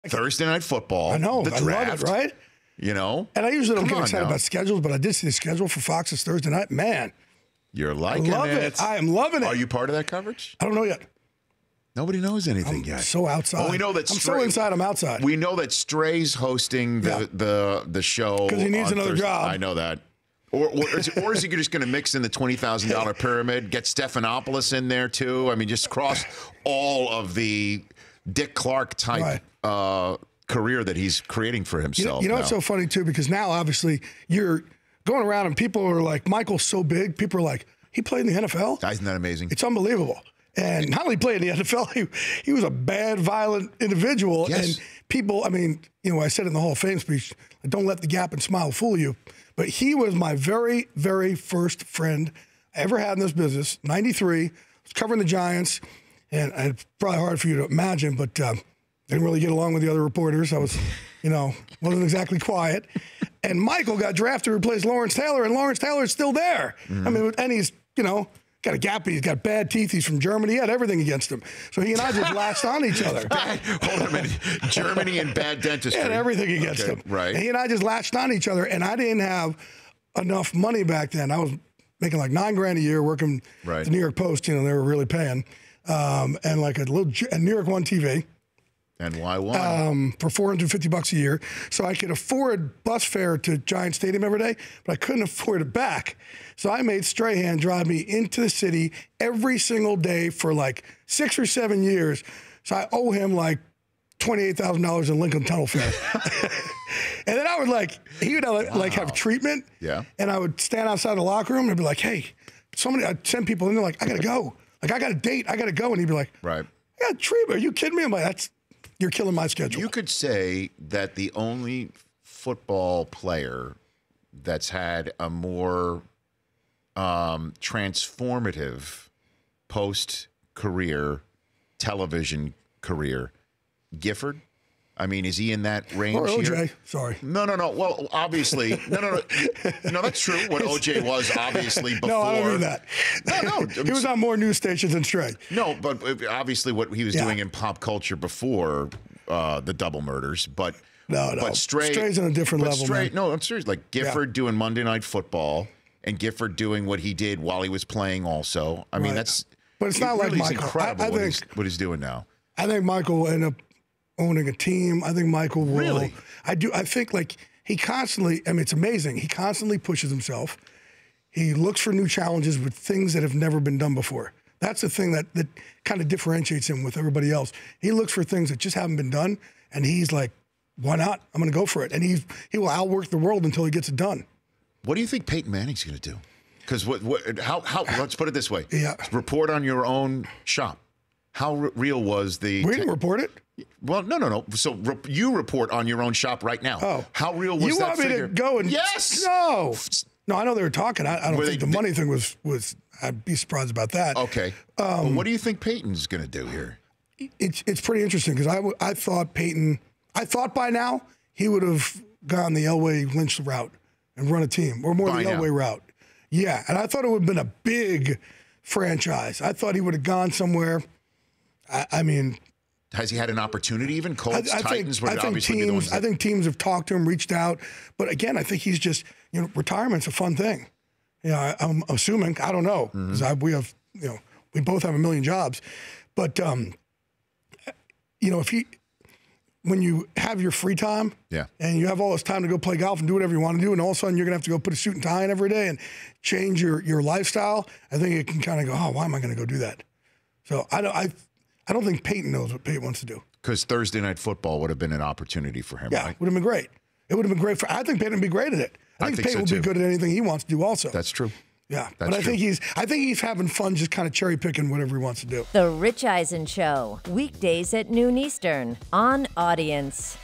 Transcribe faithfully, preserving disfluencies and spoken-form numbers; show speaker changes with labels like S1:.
S1: Thursday Night Football.
S2: I know.
S1: The
S2: I
S1: draft,
S2: love it, right?
S1: You know?
S2: And I usually don't
S1: Come
S2: get excited
S1: now.
S2: about schedules, but I did see the schedule for Fox's Thursday night. Man,
S1: You're
S2: I
S1: liking
S2: love
S1: it.
S2: it. I am loving it.
S1: Are you part of that coverage?
S2: I don't know yet.
S1: Nobody knows anything
S2: I'm
S1: yet.
S2: so outside.
S1: Oh, we know that
S2: I'm
S1: Stray,
S2: so inside, I'm outside.
S1: We know that Stray's hosting the
S2: Yeah.
S1: the, the show.
S2: Because he needs
S1: on
S2: another
S1: Thursday.
S2: job.
S1: I know that. Or, or, is, or is he just going to mix in the twenty thousand dollars pyramid, get Stephanopoulos in there too? I mean, just cross all of the Dick Clark type
S2: Right.
S1: uh, career that he's creating for
S2: You know,
S1: himself.
S2: you know
S1: now.
S2: what's so funny, too? Because now, obviously, you're going around and people are like, Michael's so big. People are like, he played in the N F L?
S1: Isn't that amazing?
S2: It's unbelievable. And not only played in the N F L, he, he was a bad, violent individual.
S1: Yes.
S2: And people, I mean, you know, I said in the Hall of Fame speech, don't let the gap and smile fool you. But he was my very, very first friend I ever had in this business. ninety-three, was covering the Giants. And it's probably hard for you to imagine, but uh, didn't really get along with the other reporters. I was, you know, wasn't exactly quiet. And Michael got drafted to replace Lawrence Taylor, and Lawrence Taylor is still there. Mm-hmm. I mean, and he's, you know, got a gap. He's got bad teeth. He's from Germany. He had everything against him. So he and I just latched on each other.
S1: Bad, hold on a minute. Germany and bad dentistry.
S2: He had everything against
S1: okay,
S2: him.
S1: Right.
S2: And he and I just latched on each other, and I didn't have enough money back then. I was making like nine grand a year working
S1: right.
S2: at the New York Post. You know, they were really paying. Um, and like a little, and New York One T V.
S1: And why one?
S2: Um, for four hundred fifty bucks a year. So I could afford bus fare to Giant Stadium every day, but I couldn't afford it back. So I made Strahan drive me into the city every single day for like six or seven years. So I owe him like twenty-eight thousand dollars in Lincoln Tunnel fare. And then I would like, he would like, wow. like have treatment.
S1: Yeah.
S2: And I would stand outside the locker room and I'd be like, hey, somebody, I'd send people in there like, I got to go. Like, I got a date. I got to go. And he'd be like,
S1: right.
S2: I got treatment. Are you kidding me? I'm like, that's, you're killing my schedule.
S1: You could say that the only football player that's had a more um, transformative post-career television career, Gifford. I mean, is he in that range
S2: or O J,
S1: here?
S2: Sorry.
S1: No, no, no. Well, obviously, no, no, no. No, that's true. What O J was obviously before.
S2: No, I don't mean that.
S1: No, no.
S2: He was on more news stations than Stray.
S1: No, but obviously what he was
S2: Yeah.
S1: doing in pop culture before uh, the double murders. But
S2: no, no.
S1: But Stray,
S2: Stray's on a different
S1: but
S2: level.
S1: Stray,
S2: Man.
S1: no, I'm serious. Like Gifford yeah. doing Monday Night Football and Gifford doing what he did while he was playing. Also, I mean,
S2: right.
S1: that's.
S2: But it's
S1: it
S2: not
S1: really
S2: like Michael.
S1: Incredible
S2: I, I
S1: what,
S2: think
S1: he's, what he's doing now.
S2: I think Michael will end up owning a team. I think Michael will.
S1: Really?
S2: I do. I think like he constantly. I mean, it's amazing. He constantly pushes himself. He looks for new challenges with things that have never been done before. That's the thing that that kind of differentiates him with everybody else. He looks for things that just haven't been done, and he's like, "Why not? I'm going to go for it." And he he will outwork the world until he gets it done.
S1: What do you think Peyton Manning's going to do? Because what what how how let's put it this way.
S2: Yeah.
S1: Report on your own shop. How re real was the?
S2: We didn't report it.
S1: Well, no, no, no. So re you report on your own shop right now.
S2: Oh,
S1: how real was
S2: you
S1: that
S2: want me
S1: figure?
S2: to go and
S1: yes?
S2: No, no. I know they were talking. I, I don't
S1: Were
S2: think
S1: they,
S2: the money thing was was. I'd be surprised about that.
S1: Okay. Um, well, what do you think Peyton's going to do here?
S2: It's it's pretty interesting because I w I thought Peyton. I thought by now he would have gone the Elway Lynch route and run a team, or more by the now. Elway route. Yeah, and I thought it would have been a big franchise. I thought he would have gone somewhere. I, I mean,
S1: has he had an opportunity? Even Colts,
S2: I, I
S1: Titans
S2: think,
S1: would
S2: I think
S1: obviously
S2: teams,
S1: be the ones. That...
S2: I think teams have talked to him, reached out, but again, I think he's just you know retirement's a fun thing. You know, I, I'm assuming I don't know because mm-hmm. we have you know we both have a million jobs, but um, you know if he. When you have your free time
S1: yeah.
S2: and you have all this time to go play golf and do whatever you want to do, and all of a sudden you're going to have to go put a suit and tie on every day and change your, your lifestyle, I think it can kind of go, oh, why am I going to go do that? So I don't, I, I don't think Peyton knows what Peyton wants to do.
S1: Because Thursday Night Football would have been an opportunity for him,
S2: yeah,
S1: right?
S2: would have been great. It would have been great for, I think Peyton would be great at it. I think,
S1: I think
S2: Peyton
S1: so
S2: would
S1: too.
S2: be good at anything he wants to do also.
S1: That's true.
S2: Yeah,
S1: That's
S2: but I
S1: true.
S2: think he's I think he's having fun just kind of cherry picking whatever he wants to do.
S3: The Rich Eisen Show, weekdays at noon Eastern on Audience.